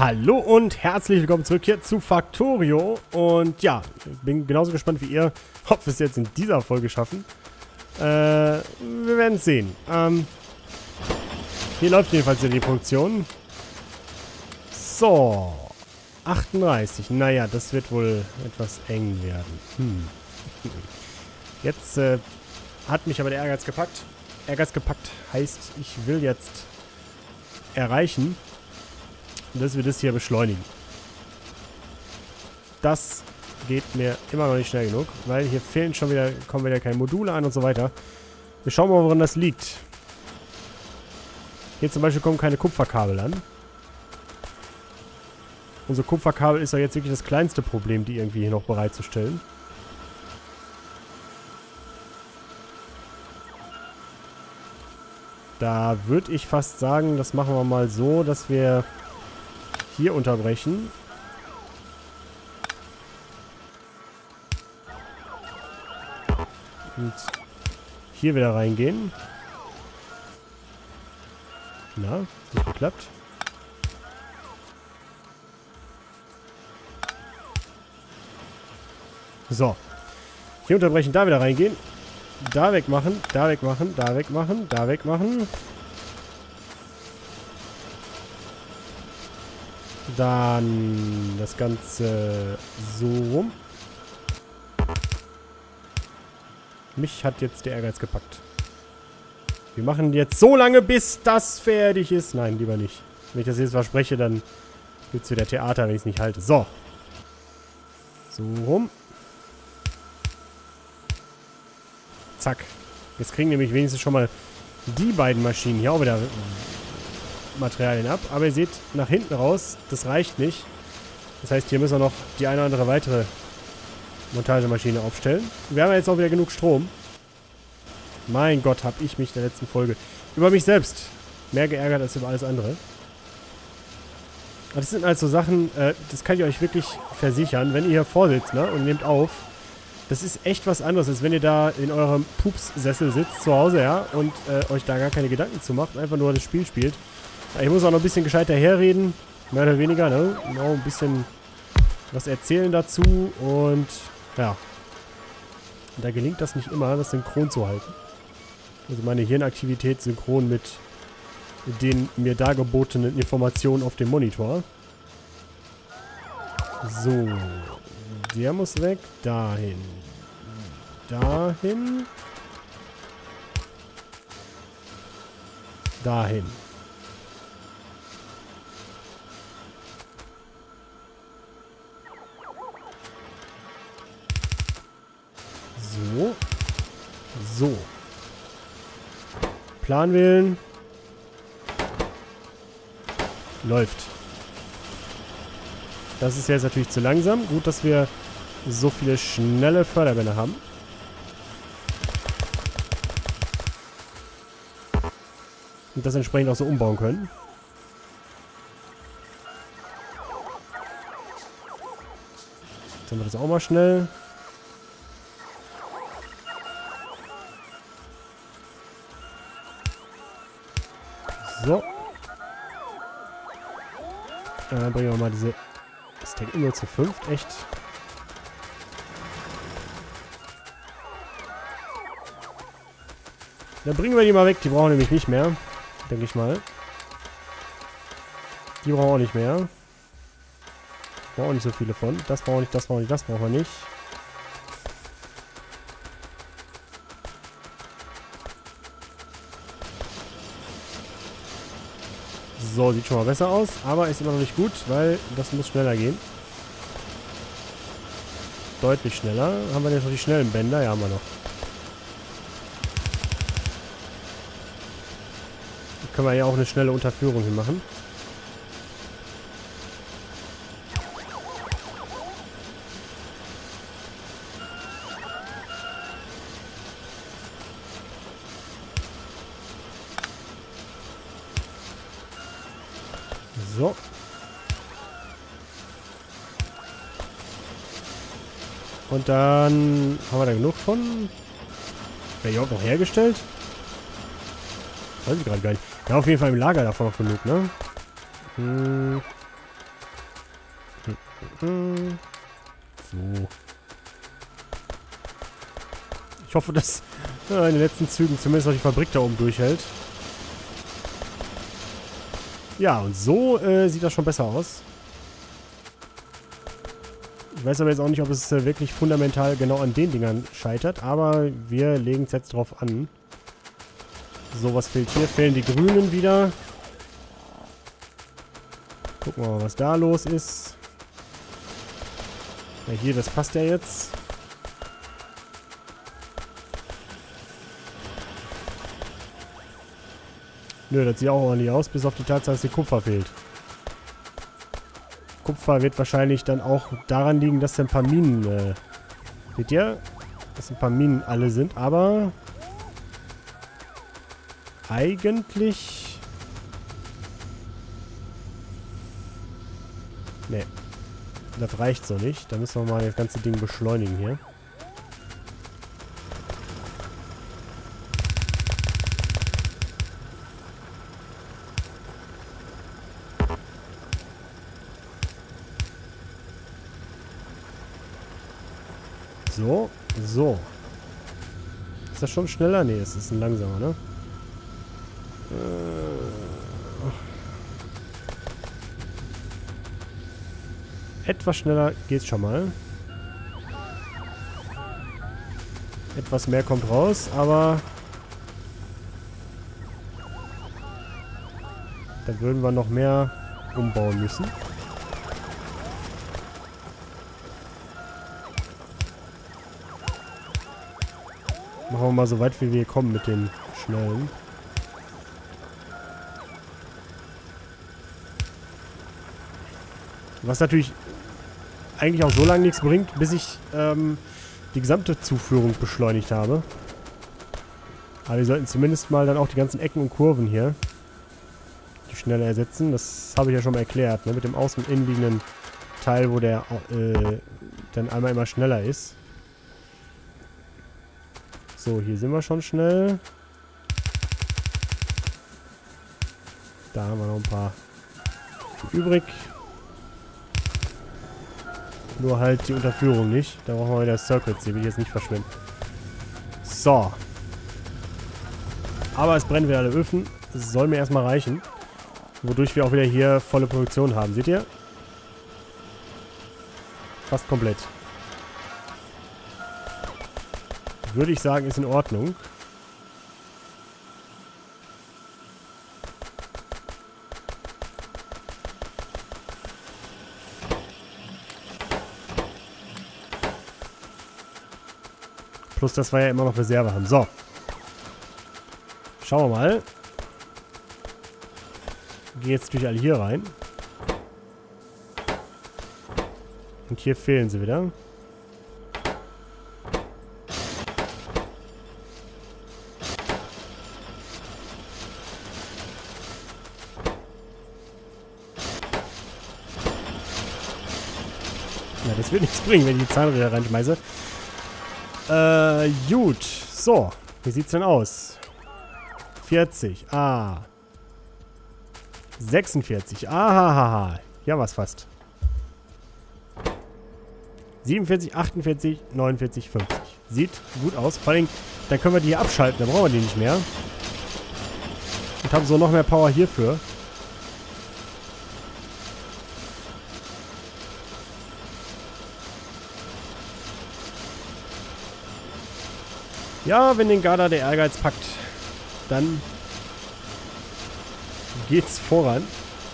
Hallo und herzlich willkommen zurück hier zu Factorio. Und ja, ich bin genauso gespannt wie ihr, ob wir es jetzt in dieser Folge schaffen. Wir werden es sehen. Hier läuft jedenfalls die Produktion. So, 38. Naja, das wird wohl etwas eng werden. Jetzt hat mich aber der Ehrgeiz gepackt. Ehrgeiz gepackt heißt, ich will jetzt erreichen, dass wir das hier beschleunigen. Das geht mir immer noch nicht schnell genug, weil hier fehlen schon wieder, kommen wieder keine Module an und so weiter. Wir schauen mal, woran das liegt. Hier zum Beispiel kommen keine Kupferkabel an. Unser Kupferkabel ist ja jetzt wirklich das kleinste Problem, die irgendwie hier noch bereitzustellen. Da würde ich fast sagen, das machen wir mal so, dass wir hier unterbrechen. Und hier wieder reingehen. Na, ist nicht geklappt. So. Hier unterbrechen, da wieder reingehen. Da wegmachen, da wegmachen, da wegmachen, da wegmachen. Dann das Ganze so rum. Mich hat jetzt der Ehrgeiz gepackt. Wir machen jetzt so lange, bis das fertig ist. Nein, lieber nicht. Wenn ich das jetzt verspreche, dann gibt es wieder Theater, wenn ich es nicht halte. So. So rum. Zack. Jetzt kriegen nämlich wenigstens schon mal die beiden Maschinen hier auch wieder Materialien ab. Aber ihr seht, nach hinten raus, das reicht nicht. Das heißt, hier müssen wir noch die eine oder andere weitere Montagemaschine aufstellen. Wir haben ja jetzt auch wieder genug Strom. Mein Gott, habe ich mich in der letzten Folge über mich selbst mehr geärgert als über alles andere. Das sind also Sachen, das kann ich euch wirklich versichern, wenn ihr hier vorsitzt, ne, und nehmt auf. Das ist echt was anderes, als wenn ihr da in eurem Pupssessel sitzt zu Hause, ja, und euch da gar keine Gedanken zu macht, einfach nur das Spiel spielt. Ich muss auch noch ein bisschen gescheiter herreden, mehr oder weniger, ne? Genau, ein bisschen was erzählen dazu und ja. Da gelingt das nicht immer, das synchron zu halten. Also meine Hirnaktivität synchron mit den mir dargebotenen Informationen auf dem Monitor. So. Der muss weg. Dahin. Dahin. Dahin. So. So. Plan wählen. Läuft. Das ist jetzt natürlich zu langsam. Gut, dass wir so viele schnelle Förderbänder haben. Und das entsprechend auch so umbauen können. Jetzt haben wir das auch mal schnell. So. Dann bringen wir mal diese... Das Tank nur zu 5, echt. Dann bringen wir die mal weg. Die brauchen wir nämlich nicht mehr. Denke ich mal. Die brauchen wir auch nicht mehr. Brauchen auch nicht so viele von. Das brauchen wir nicht, das brauchen wir nicht, das brauchen wir nicht. So, sieht schon mal besser aus, aber ist immer noch nicht gut, weil das muss schneller gehen. Deutlich schneller. Haben wir jetzt noch die schnellen Bänder? Ja, haben wir noch. Da können wir ja auch eine schnelle Unterführung hier machen. So. Und dann haben wir da genug von. Wäre hier auch noch hergestellt? Weiß ich gerade gar nicht. Ja, auf jeden Fall im Lager davon noch genug, ne? So. Ich hoffe, dass in den letzten Zügen zumindest noch die Fabrik da oben durchhält. Ja, und so sieht das schon besser aus. Ich weiß aber jetzt auch nicht, ob es wirklich fundamental genau an den Dingern scheitert, aber wir legen es jetzt drauf an. So, was fehlt hier? Fehlen die Grünen wieder. Gucken wir mal, was da los ist. Ja, hier, das passt ja jetzt. Nö, das sieht auch ordentlich aus, bis auf die Tatsache, dass hier Kupfer fehlt. Kupfer wird wahrscheinlich dann auch daran liegen, dass da ein paar Minen, seht ihr? Dass ein paar Minen alle sind, aber eigentlich ne, das reicht so nicht. Da müssen wir mal das ganze Ding beschleunigen hier. So, so. Ist das schon schneller? Ne, es ist ein langsamer, ne? Etwas schneller geht's schon mal. Etwas mehr kommt raus, aber dann würden wir noch mehr umbauen müssen. Machen wir mal so weit, wie wir kommen mit den Schnellen. Was natürlich eigentlich auch so lange nichts bringt, bis ich die gesamte Zuführung beschleunigt habe. Aber wir sollten zumindest mal dann auch die ganzen Ecken und Kurven hier die schneller ersetzen. Das habe ich ja schon mal erklärt, ne? Mit dem außen innenliegenden Teil, wo der dann einmal immer schneller ist. So, hier sind wir schon schnell. Da haben wir noch ein paar übrig. Nur halt die Unterführung nicht. Da brauchen wir wieder Circuits, die will ich jetzt nicht verschwenden. So. Aber es brennen wieder alle Öfen. Das soll mir erstmal reichen. Wodurch wir auch wieder hier volle Produktion haben. Seht ihr? Fast komplett. Würde ich sagen, ist in Ordnung. Plus, dass wir ja immer noch Reserve haben. So. Schauen wir mal. Gehe jetzt durch alle hier rein. Und hier fehlen sie wieder. Ja, das wird nichts bringen, wenn ich die Zahnräder reinschmeiße. Gut. So. Wie sieht's denn aus? 40. Ah. 46. Ahahaha. Ja, was fast. 47, 48, 49, 50. Sieht gut aus. Vor allem, dann können wir die hier abschalten. Dann brauchen wir die nicht mehr. Und haben so noch mehr Power hierfür. Ja, wenn den Garda der Ehrgeiz packt, dann geht's voran.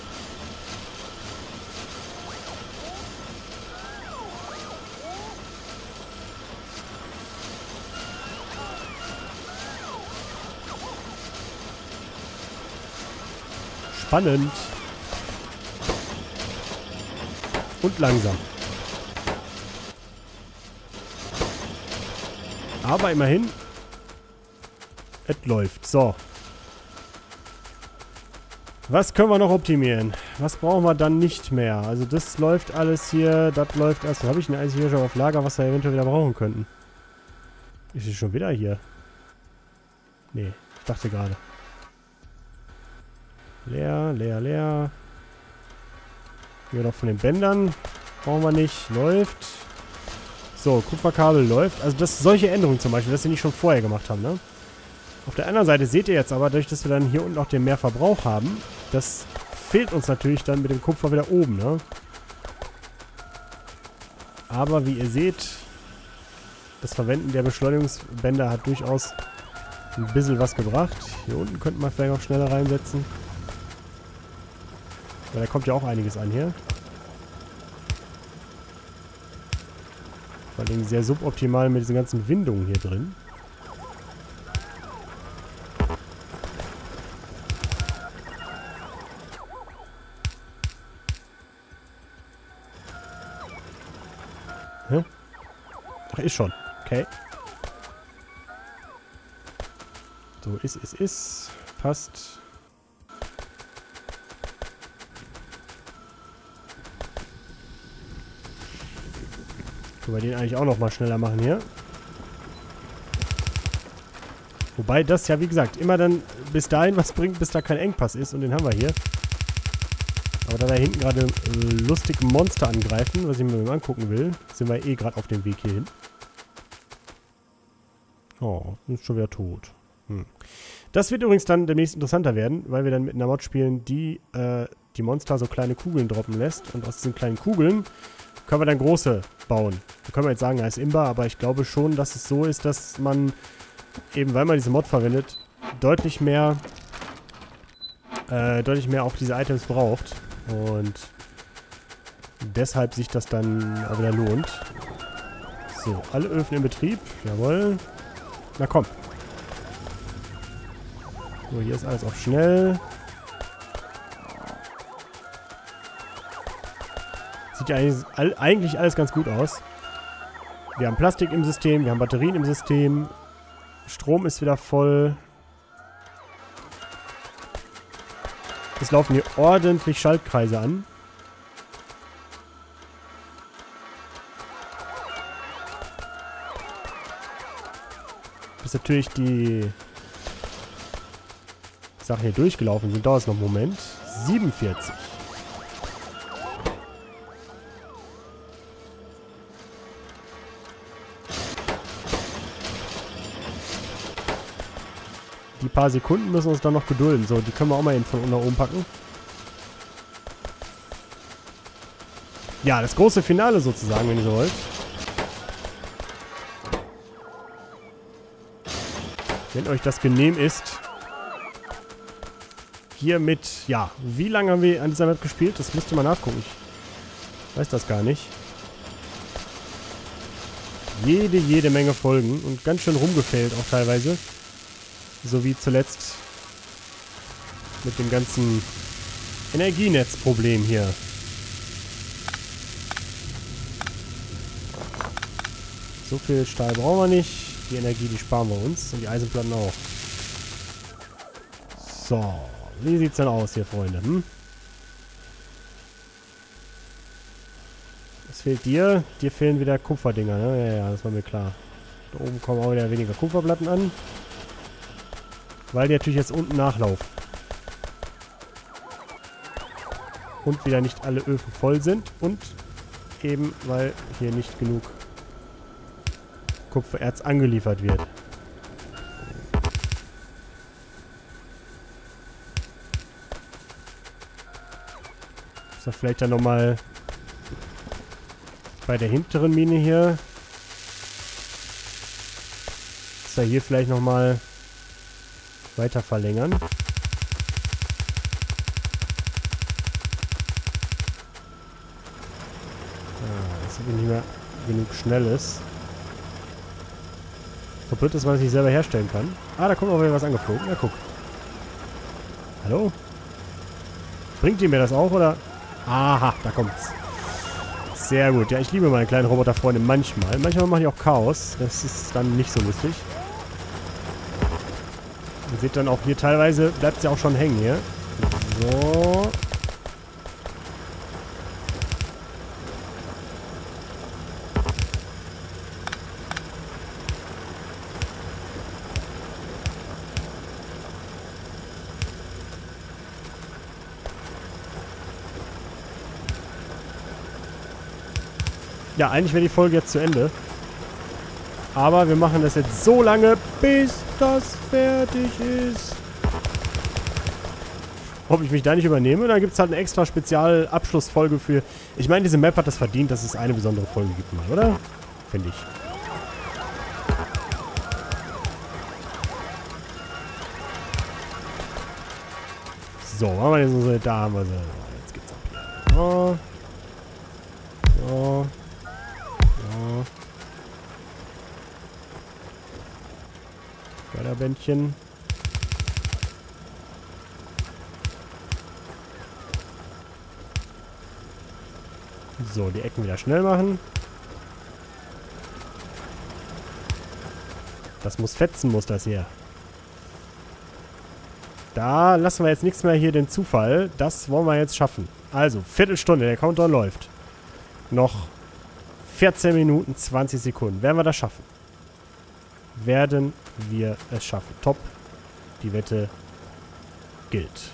Spannend. Und langsam. Aber immerhin, es läuft. So. Was können wir noch optimieren? Was brauchen wir dann nicht mehr? Also das läuft alles hier, das läuft alles. Was habe ich denn eigentlich hier schon auf Lager, was wir eventuell wieder brauchen könnten? Ist es schon wieder hier? Nee, ich dachte gerade. Leer, leer, leer. Hier noch von den Bändern. brauchen wir nicht. Läuft. So, Kupferkabel läuft. Also solche Änderungen zum Beispiel, das sie nicht schon vorher gemacht haben, ne? Auf der anderen Seite seht ihr jetzt aber, dadurch, dass wir dann hier unten auch den Mehrverbrauch haben, das fehlt uns natürlich dann mit dem Kupfer wieder oben, ne? Aber wie ihr seht, das Verwenden der Beschleunigungsbänder hat durchaus ein bisschen was gebracht. Hier unten könnte man vielleicht auch schneller reinsetzen. Weil da kommt ja auch einiges an hier. Vor allem sehr suboptimal mit diesen ganzen Windungen hier drin. Hä? Ach, ist schon. Okay. So, ist. Passt. Können wir den eigentlich auch noch mal schneller machen hier. Wobei das ja, wie gesagt, immer dann bis dahin was bringt, bis da kein Engpass ist. Und den haben wir hier. Aber da hinten gerade lustige Monster angreifen, was ich mir mal angucken will, sind wir eh gerade auf dem Weg hierhin. Oh, ist schon wieder tot. Das wird übrigens dann demnächst interessanter werden, weil wir dann mit einer Mod spielen, die die Monster so kleine Kugeln droppen lässt. Und aus diesen kleinen Kugeln können wir dann große bauen. Da können wir jetzt sagen, er ist Imba, aber ich glaube schon, dass es so ist, dass man, eben weil man diese Mod verwendet, deutlich mehr auch diese Items braucht. Und deshalb sich das dann auch wieder lohnt. So, alle Öfen in Betrieb. Jawohl. Na komm. So, hier ist alles auf schnell. Sieht ja eigentlich alles ganz gut aus. Wir haben Plastik im System, wir haben Batterien im System. Strom ist wieder voll. Es laufen hier ordentlich Schaltkreise an. Bis natürlich die Sachen hier durchgelaufen sind, dauert es noch einen Moment. 47. Die paar Sekunden müssen uns dann noch gedulden. So, die können wir auch mal eben von unten nach oben packen. Ja, das große Finale sozusagen, wenn ihr so wollt. Wenn euch das genehm ist. Hier mit, ja, wie lange haben wir an dieser Map gespielt? Das müsst ihr mal nachgucken. Ich weiß das gar nicht. Jede Menge Folgen und ganz schön rumgefällt auch teilweise. So wie zuletzt mit dem ganzen Energienetzproblem hier. So viel Stahl brauchen wir nicht. Die Energie, die sparen wir uns. Und die Eisenplatten auch. So. Wie sieht's denn aus hier, Freunde? Was fehlt dir? Dir fehlen wieder Kupferdinger, ne? Ja, das war mir klar. Da oben kommen auch wieder weniger Kupferplatten an. Weil die natürlich jetzt unten nachlaufen. Und wieder nicht alle Öfen voll sind. Und eben, weil hier nicht genug Kupfererz angeliefert wird. Ist das vielleicht dann nochmal bei der hinteren Mine hier. Ist da hier vielleicht nochmal weiter verlängern. Ah, das ist nicht mehr genug Schnelles. So blöd ist, weil es nicht selber herstellen kann. Ah, da kommt auch wieder was angeflogen. Na, guck. Hallo? Bringt ihr mir das auch, oder? Aha, da kommt's. Sehr gut. Ja, ich liebe meine kleinen Roboterfreunde manchmal. Manchmal mache ich auch Chaos. Das ist dann nicht so lustig. Ihr seht dann auch hier teilweise, bleibt es ja auch schon hängen hier. So. Ja, eigentlich wäre die Folge jetzt zu Ende. Aber wir machen das jetzt so lange, bis das fertig ist. Ob ich mich da nicht übernehme, dann gibt es halt eine extra Spezialabschlussfolge für... Ich meine, diese Map hat das verdient, dass es eine besondere Folge gibt mal, oder? Finde ich. So, haben wir denn so... Da haben wir sie. Jetzt geht's ab hier. So. So. So. Förderbändchen. So, die Ecken wieder schnell machen. Das muss fetzen, muss das hier. Da lassen wir jetzt nichts mehr hier den Zufall. Das wollen wir jetzt schaffen. Also, Viertelstunde, der Countdown läuft. Noch 14 Minuten, 20 Sekunden. Werden wir das schaffen? Werden wir es schaffen? Top. Die Wette gilt.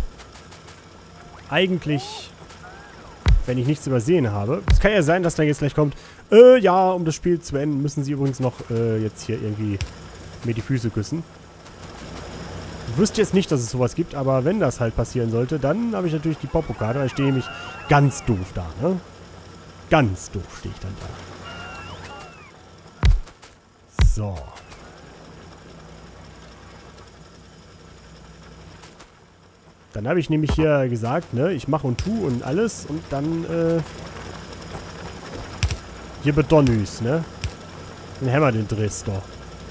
Eigentlich, wenn ich nichts übersehen habe. Es kann ja sein, dass da jetzt gleich kommt, ja, um das Spiel zu beenden, müssen sie übrigens noch jetzt hier irgendwie mir die Füße küssen. Ich wüsste jetzt nicht, dass es sowas gibt, aber wenn das halt passieren sollte, dann habe ich natürlich die Popo-Karte, weil ich stehe nämlich ganz doof da, ne? Ganz doof stehe ich dann da. So. Dann habe ich nämlich hier gesagt, ne, ich mache und tu und alles und dann, hier Betonüs, ne? Dann hämmer den Drehst doch.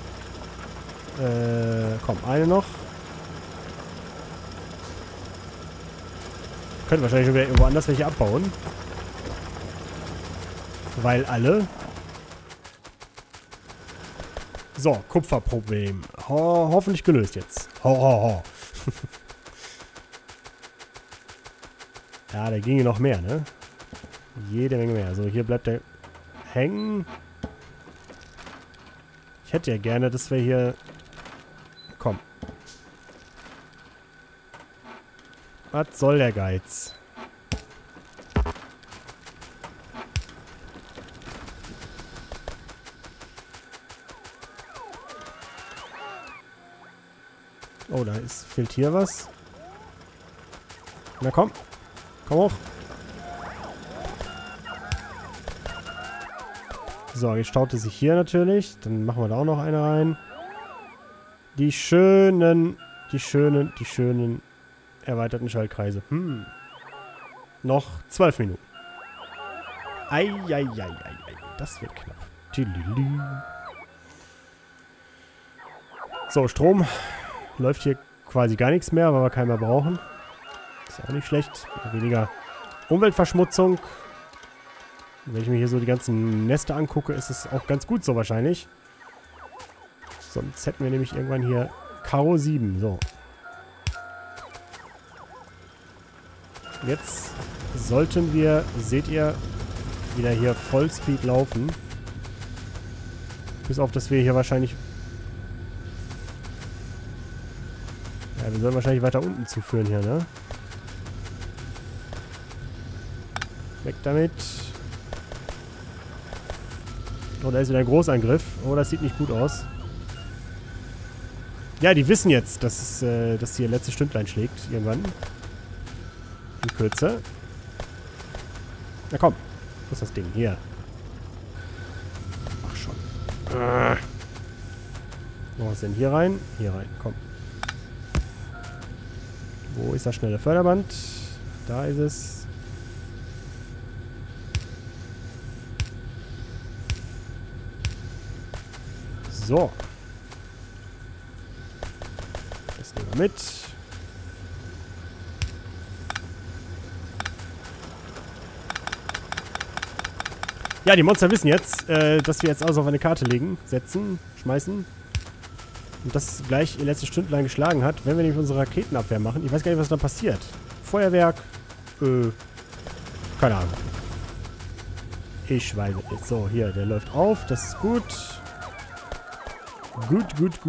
Komm, eine noch. Könnte wahrscheinlich schon wieder irgendwo anders welche abbauen. Weil alle. So, Kupferproblem. Hoffentlich gelöst jetzt. Ja, da ginge noch mehr, ne? Jede Menge mehr. Also hier bleibt er hängen. Ich hätte ja gerne, dass wir hier... Komm. Was soll der Geiz? Oh, da fehlt hier was. Na komm. Komm hoch. So, jetzt staut es sich hier natürlich. Dann machen wir da auch noch eine rein. Die schönen erweiterten Schaltkreise. Noch 12 Minuten. Eieieiei. Das wird knapp. Tüdelü. So, Strom. Läuft hier quasi gar nichts mehr, weil wir keinen mehr brauchen. Ist auch nicht schlecht. Weniger Umweltverschmutzung. Wenn ich mir hier so die ganzen Nester angucke, ist es auch ganz gut so wahrscheinlich. Sonst hätten wir nämlich irgendwann hier Karo 7. So. Jetzt sollten wir, seht ihr, wieder hier Vollspeed laufen. Bis auf, dass wir hier wahrscheinlich... Ja, wir sollen wahrscheinlich weiter unten zuführen hier, ne? Weg damit. Oh, da ist wieder ein Großangriff. Oh, das sieht nicht gut aus. Ja, die wissen jetzt, dass hier letzte Stündlein schlägt. Irgendwann. In Kürze. Na komm. Wo ist das Ding? Hier. Ach schon. Wo ist denn hier rein? Hier rein. Komm. Wo ist das schnelle Förderband? Da ist es. So. Das nehmen wir mit. Ja, die Monster wissen jetzt, dass wir jetzt alles auf eine Karte legen, setzen, schmeißen. Und das gleich ihr letztes Stündlein geschlagen hat, wenn wir nämlich unsere Raketenabwehr machen. Ich weiß gar nicht, was da passiert. Feuerwerk, keine Ahnung. Ich weiß es nicht. So, hier, der läuft auf, das ist gut. Gut.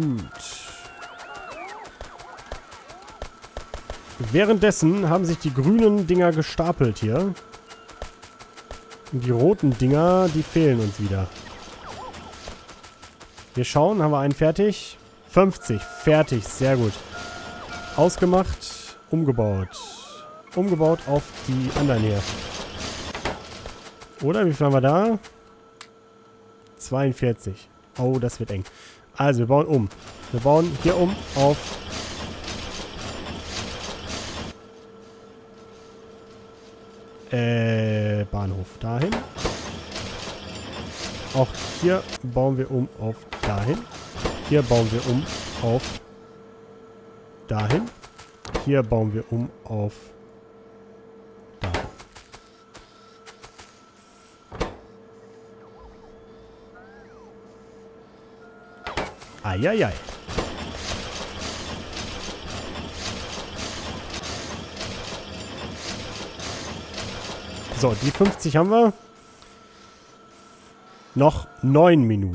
Währenddessen haben sich die grünen Dinger gestapelt hier. Und die roten Dinger, die fehlen uns wieder. Wir schauen, haben wir einen fertig? 50, fertig, sehr gut. Ausgemacht, umgebaut. Umgebaut auf die anderen hier. Oder, wie viel haben wir da? 42. Oh, das wird eng. Also, wir bauen um. Wir bauen hier um auf... Bahnhof. Dahin. Auch hier bauen wir um auf dahin. Hier bauen wir um auf dahin. Hier bauen wir um auf dahin. Eieiei. So, die 50 haben wir. Noch 9 Minuten.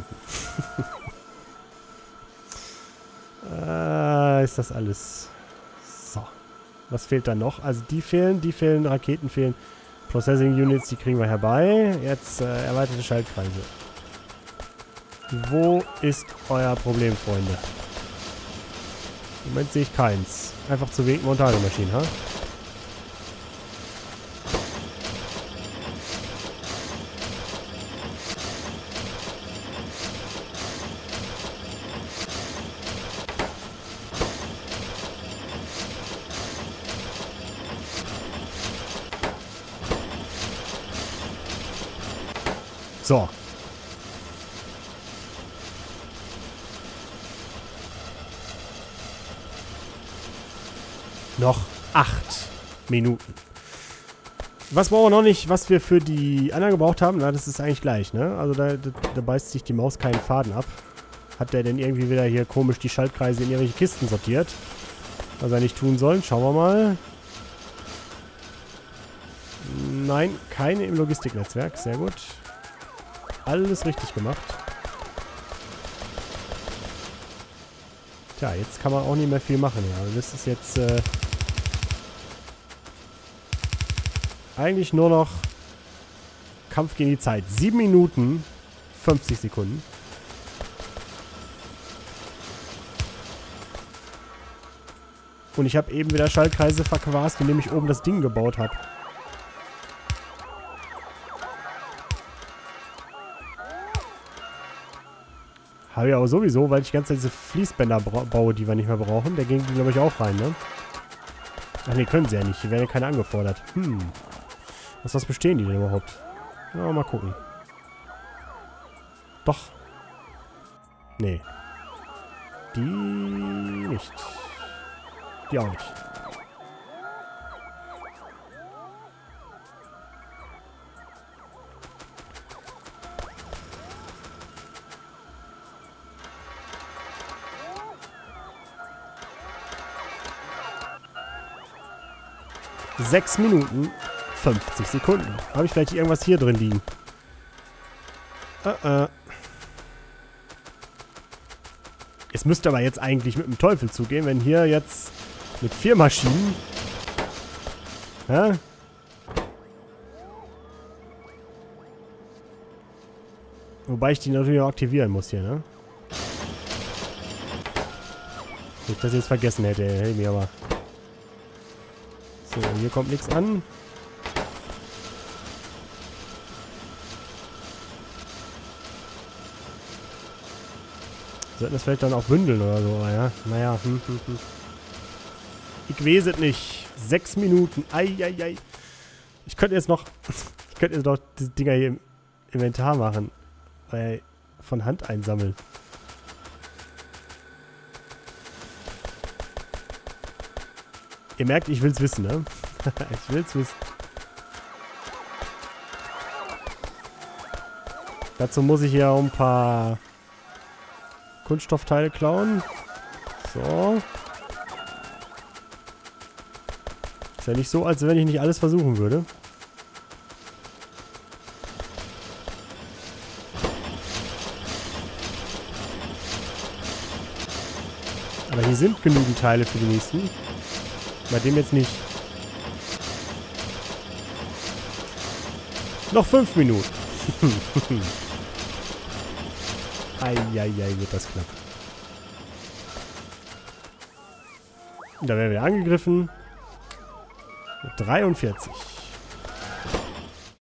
Ist das alles. So. Was fehlt da noch? Also die fehlen, Raketen fehlen. Processing Units, die kriegen wir herbei. Jetzt erweiterte Schaltkreise. Wo ist euer Problem, Freunde? Im Moment sehe ich keins. Einfach zu wenig Montagemaschinen, ha? So. Noch 8 Minuten. Was brauchen wir noch nicht, was wir für die anderen gebraucht haben? Na, das ist eigentlich gleich, ne? Also da beißt sich die Maus keinen Faden ab. Hat der denn irgendwie wieder hier komisch die Schaltkreise in irgendwelche Kisten sortiert? Was er nicht tun soll. Schauen wir mal. Nein, keine im Logistiknetzwerk. Sehr gut. Alles richtig gemacht. Tja, jetzt kann man auch nicht mehr viel machen. Ja. Das ist jetzt eigentlich nur noch Kampf gegen die Zeit. 7 Minuten, 50 Sekunden. Und ich habe eben wieder Schaltkreise verquast, indem ich oben das Ding gebaut habe. Habe ich aber sowieso, weil ich die ganze Zeit diese Fließbänder baue, die wir nicht mehr brauchen. Da gehen die, glaube ich, auch rein, ne? Ach ne, können sie ja nicht. Die werden ja keine angefordert. Was bestehen die denn überhaupt? Ja, mal gucken. Doch. Nee. Die nicht. Die auch nicht. Sechs Minuten, 50 Sekunden. Habe ich vielleicht irgendwas hier drin liegen? Es müsste aber jetzt eigentlich mit dem Teufel zugehen, wenn hier jetzt mit 4 Maschinen... Ja? Wobei ich die natürlich auch aktivieren muss hier, ne? Wenn ich das jetzt vergessen hätte, hätte ich mir aber... So, hier kommt nichts an. Sollten das vielleicht dann auch bündeln oder so, ja? Naja, Ich weiß es nicht. 6 Minuten. Eieiei. Ich könnte jetzt noch... Ich könnte jetzt noch diese Dinger hier im Inventar machen. Von Hand einsammeln. Ihr merkt, ich will's wissen, ne? Ich will's wissen. Dazu muss ich hier auch ein paar Kunststoffteile klauen. So. Ist ja nicht so, als wenn ich nicht alles versuchen würde. Aber hier sind genügend Teile für die nächsten. Bei dem jetzt nicht. Noch 5 Minuten. Eieiei, wird das knapp. Da werden wir angegriffen. 43.